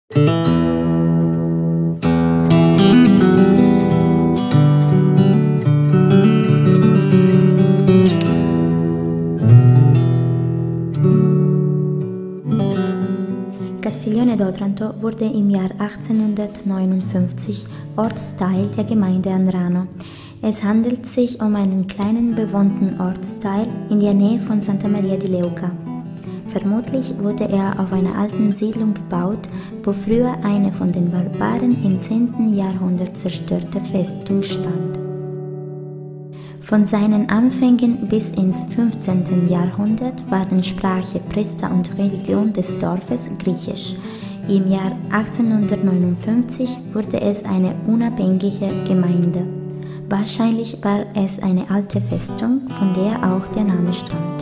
Castiglione d'Otranto wurde im Jahr 1859 Ortsteil der Gemeinde Andrano. Es handelt sich um einen kleinen bewohnten Ortsteil in der Nähe von Santa Maria di Leuca. Vermutlich wurde er auf einer alten Siedlung gebaut, wo früher eine von den Barbaren im 10. Jahrhundert zerstörte Festung stand. Von seinen Anfängen bis ins 15. Jahrhundert waren Sprache, Priester und Religion des Dorfes Griechisch. Im Jahr 1859 wurde es eine unabhängige Gemeinde. Wahrscheinlich war es eine alte Festung, von der auch der Name stammt.